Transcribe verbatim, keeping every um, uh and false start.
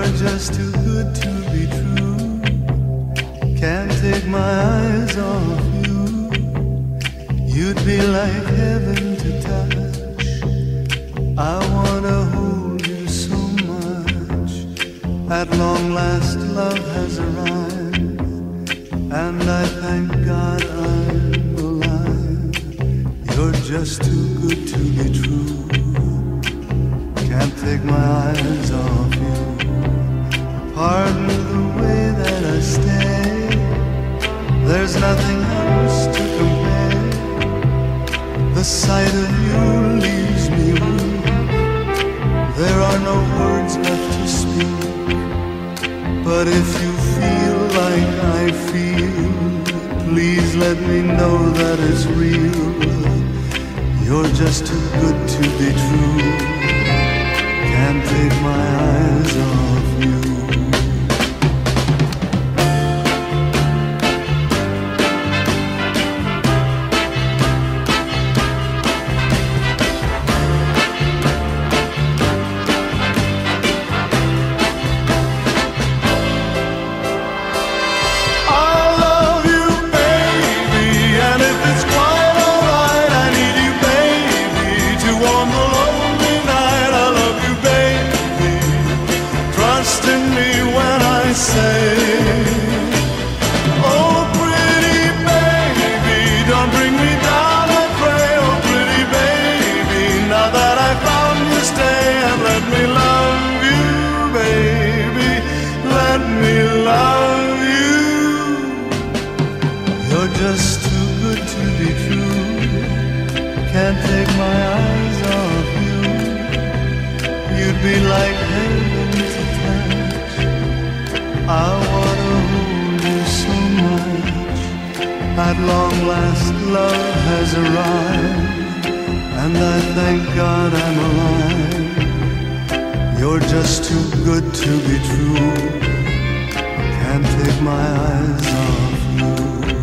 You're just too good to be true. Can't take my eyes off you. You'd be like heaven to touch. I wanna hold you so much. At long last love has arrived, and I thank God I'm alive. You're just too good to be true. Can't take my eyes off you. Pardon the way that I stay. There's nothing else to compare. The sight of you leaves me weak. There are no words left to speak. But if you feel like I feel, please let me know that it's real. You're just too good to be true. Can't take my eyes off you. At long last love has arrived, and I thank God I'm alive. You're just too good to be true. Can't take my eyes off you.